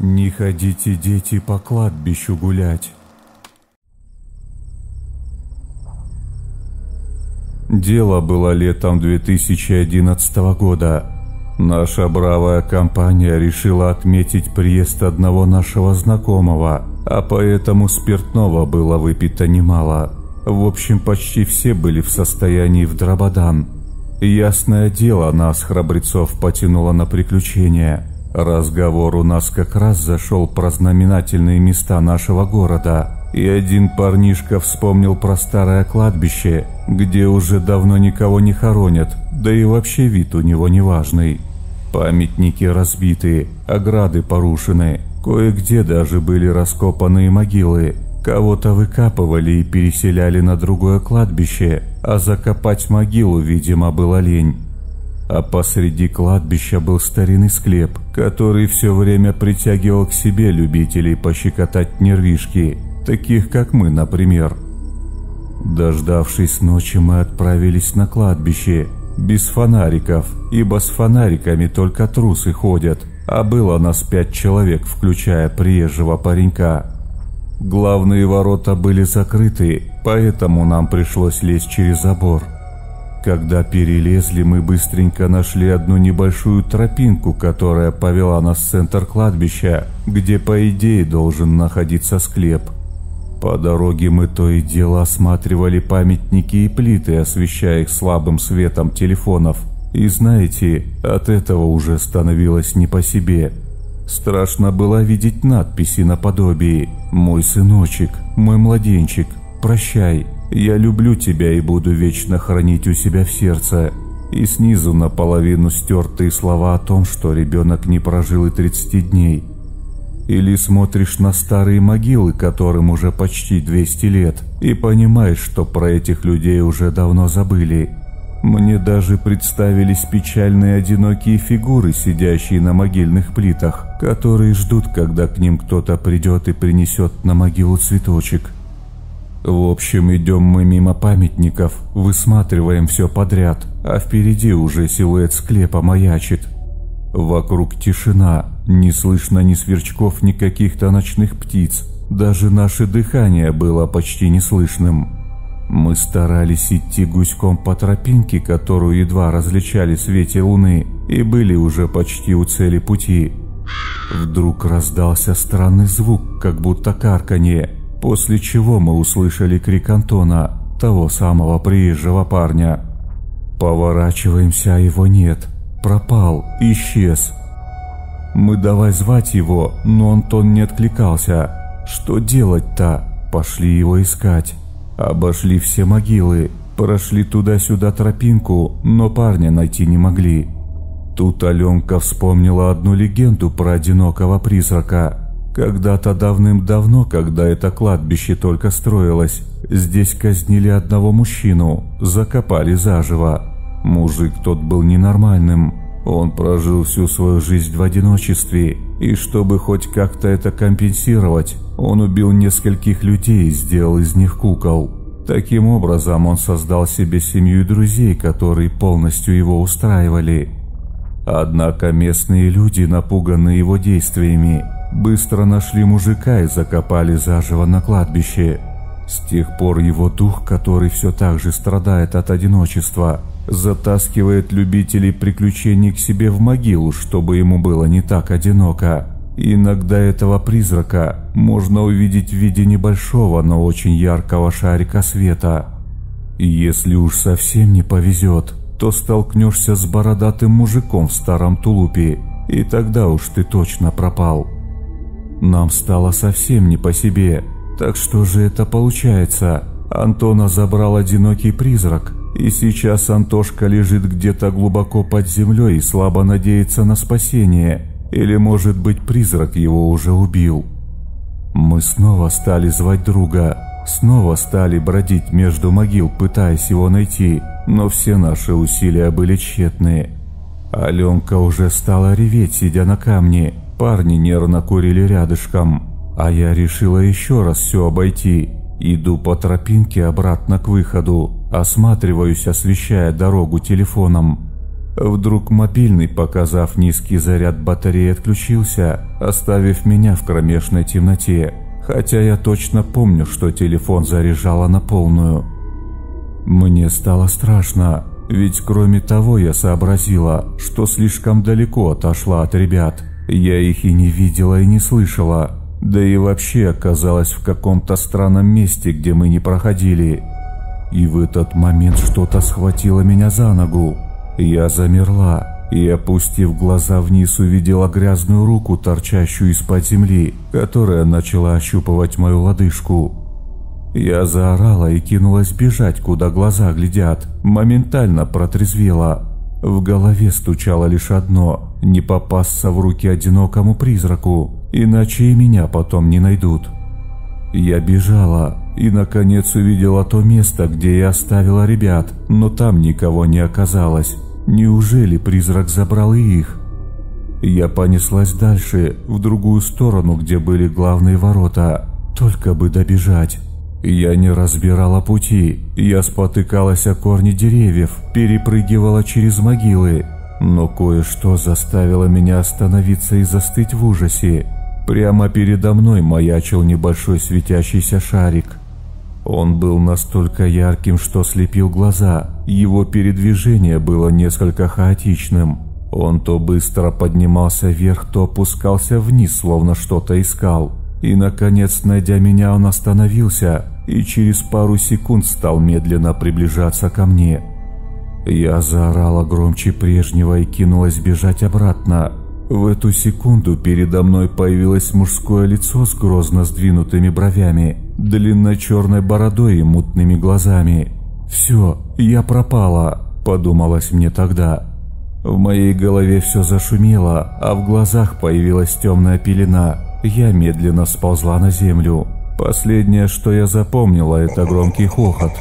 Не ходите, дети, по кладбищу гулять. Дело было летом 2011 года. Наша бравая компания решила отметить приезд одного нашего знакомого, а поэтому спиртного было выпито немало. В общем, почти все были в состоянии вдрабадан. Ясное дело, нас, храбрецов, потянуло на приключения. Разговор у нас как раз зашел про знаменательные места нашего города, и один парнишка вспомнил про старое кладбище, где уже давно никого не хоронят, да и вообще вид у него неважный. Памятники разбиты, ограды порушены, кое-где даже были раскопанные могилы. Кого-то выкапывали и переселяли на другое кладбище, а закопать могилу, видимо, было лень. А посреди кладбища был старинный склеп, который все время притягивал к себе любителей пощекотать нервишки, таких как мы, например. Дождавшись ночи, мы отправились на кладбище, без фонариков, ибо с фонариками только трусы ходят, а было нас 5 человек, включая приезжего паренька. Главные ворота были закрыты, поэтому нам пришлось лезть через забор. Когда перелезли, мы быстренько нашли одну небольшую тропинку, которая повела нас в центр кладбища, где, по идее, должен находиться склеп. По дороге мы то и дело осматривали памятники и плиты, освещая их слабым светом телефонов. И знаете, от этого уже становилось не по себе. Страшно было видеть надписи наподобие «Мой сыночек, мой младенчик, прощай, я люблю тебя и буду вечно хранить у себя в сердце». И снизу наполовину стертые слова о том, что ребенок не прожил и 30 дней. Или смотришь на старые могилы, которым уже почти 200 лет, и понимаешь, что про этих людей уже давно забыли. Мне даже представились печальные одинокие фигуры, сидящие на могильных плитах, которые ждут, когда к ним кто-то придет и принесет на могилу цветочек. В общем, идем мы мимо памятников, высматриваем все подряд, а впереди уже силуэт склепа маячит. Вокруг тишина, не слышно ни сверчков, ни каких-то ночных птиц, даже наше дыхание было почти неслышным. Мы старались идти гуськом по тропинке, которую едва различали в свете луны, и были уже почти у цели пути. Вдруг раздался странный звук, как будто карканье, после чего мы услышали крик Антона, того самого приезжего парня. Поворачиваемся, а его нет. Пропал, исчез. Мы давай звать его, но Антон не откликался. Что делать-то? Пошли его искать. Обошли все могилы, прошли туда-сюда тропинку, но парня найти не могли. Тут Аленка вспомнила одну легенду про одинокого призрака. Когда-то давным-давно, когда это кладбище только строилось, здесь казнили одного мужчину, закопали заживо. Мужик тот был ненормальным. Он прожил всю свою жизнь в одиночестве, и чтобы хоть как-то это компенсировать, он убил нескольких людей и сделал из них кукол. Таким образом, он создал себе семью и друзей, которые полностью его устраивали. Однако местные люди, напуганные его действиями, быстро нашли мужика и закопали заживо на кладбище. С тех пор его дух, который все так же страдает от одиночества, затаскивает любителей приключений к себе в могилу, чтобы ему было не так одиноко. Иногда этого призрака можно увидеть в виде небольшого, но очень яркого шарика света. И если уж совсем не повезет, то столкнешься с бородатым мужиком в старом тулупе, и тогда уж ты точно пропал. Нам стало совсем не по себе. Так что же это получается? Антона забрал одинокий призрак, и сейчас Антошка лежит где-то глубоко под землей и слабо надеется на спасение. Или, может быть, призрак его уже убил. Мы снова стали звать друга, снова стали бродить между могил, пытаясь его найти, но все наши усилия были тщетны. Аленка уже стала реветь, сидя на камне, парни нервно курили рядышком, а я решила еще раз все обойти. Иду по тропинке обратно к выходу, осматриваюсь, освещая дорогу телефоном. Вдруг мобильный, показав низкий заряд батареи, отключился, оставив меня в кромешной темноте, хотя я точно помню, что телефон заряжала на полную. Мне стало страшно, ведь кроме того я сообразила, что слишком далеко отошла от ребят. Я их и не видела, и не слышала, да и вообще оказалась в каком-то странном месте, где мы не проходили. И в этот момент что-то схватило меня за ногу. Я замерла и, опустив глаза вниз, увидела грязную руку, торчащую из-под земли, которая начала ощупывать мою лодыжку. Я заорала и кинулась бежать, куда глаза глядят, моментально протрезвела. В голове стучало лишь одно: не попасться в руки одинокому призраку, иначе и меня потом не найдут. Я бежала и, наконец, увидела то место, где я оставила ребят, но там никого не оказалось. Неужели призрак забрал и их? Я понеслась дальше, в другую сторону, где были главные ворота, только бы добежать. Я не разбирала пути, я спотыкалась о корни деревьев, перепрыгивала через могилы, но кое-что заставило меня остановиться и застыть в ужасе. Прямо передо мной маячил небольшой светящийся шарик. Он был настолько ярким, что слепил глаза, его передвижение было несколько хаотичным. Он то быстро поднимался вверх, то опускался вниз, словно что-то искал. И, наконец, найдя меня, он остановился и через пару секунд стал медленно приближаться ко мне. Я заорала громче прежнего и кинулась бежать обратно. В эту секунду передо мной появилось мужское лицо с грозно сдвинутыми бровями, длинной черной бородой и мутными глазами. «Все, я пропала», — подумалось мне тогда. В моей голове все зашумело, а в глазах появилась темная пелена. Я медленно сползла на землю. Последнее, что я запомнила, это громкий хохот.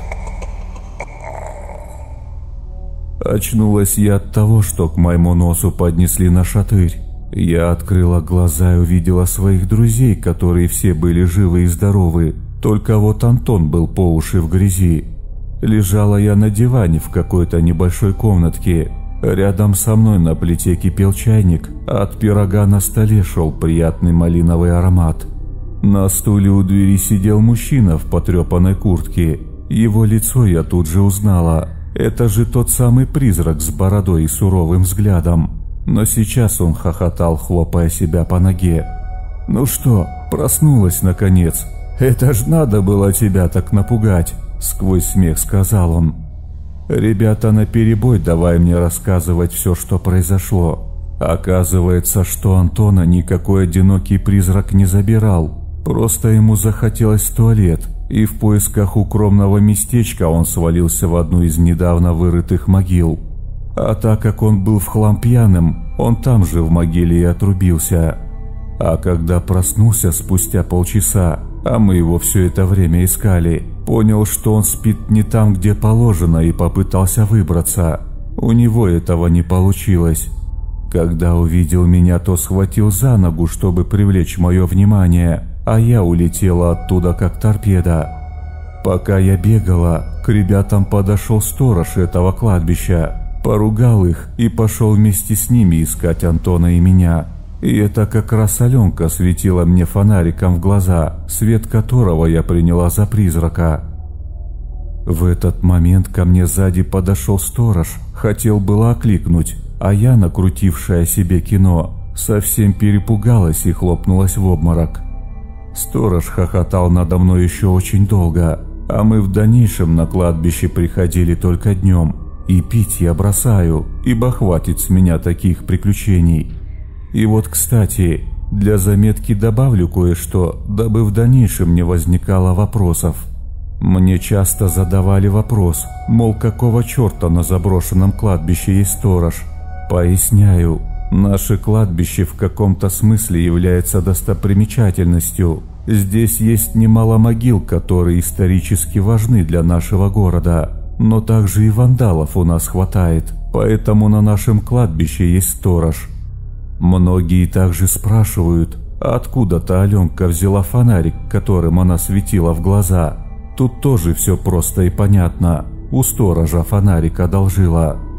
Очнулась я от того, что к моему носу поднесли нашатырь. Я открыла глаза и увидела своих друзей, которые все были живы и здоровы. Только вот Антон был по уши в грязи. Лежала я на диване в какой-то небольшой комнатке. Рядом со мной на плите кипел чайник, а от пирога на столе шел приятный малиновый аромат. На стуле у двери сидел мужчина в потрепанной куртке. Его лицо я тут же узнала. Это же тот самый призрак с бородой и суровым взглядом. Но сейчас он хохотал, хлопая себя по ноге. «Ну что, проснулась наконец? Это ж надо было тебя так напугать!» — сквозь смех сказал он. «Ребята наперебой давай мне рассказывать все, что произошло. Оказывается, что Антона никакой одинокий призрак не забирал. Просто ему захотелось в туалет, и в поисках укромного местечка он свалился в одну из недавно вырытых могил. А так как он был в хлам пьяным, он там же в могиле и отрубился. А когда проснулся спустя полчаса, а мы его все это время искали, понял, что он спит не там, где положено, и попытался выбраться. У него этого не получилось. Когда увидел меня, то схватил за ногу, чтобы привлечь мое внимание, а я улетела оттуда как торпеда. Пока я бегала, к ребятам подошел сторож этого кладбища, поругал их и пошел вместе с ними искать Антона и меня. И это как раз Аленка светила мне фонариком в глаза, свет которого я приняла за призрака. В этот момент ко мне сзади подошел сторож, хотел было окликнуть, а я, накрутившая себе кино, совсем перепугалась и хлопнулась в обморок. Сторож хохотал надо мной еще очень долго, а мы в дальнейшем на кладбище приходили только днем. И пить я бросаю, ибо хватит с меня таких приключений. И вот, кстати, для заметки добавлю кое-что, дабы в дальнейшем не возникало вопросов. Мне часто задавали вопрос, мол, какого черта на заброшенном кладбище есть сторож. Поясняю, наше кладбище в каком-то смысле является достопримечательностью. Здесь есть немало могил, которые исторически важны для нашего города, но также и вандалов у нас хватает, поэтому на нашем кладбище есть сторож. Многие также спрашивают, откуда-то Аленка взяла фонарик, которым она светила в глаза. Тут тоже все просто и понятно. У сторожа фонарик одолжила.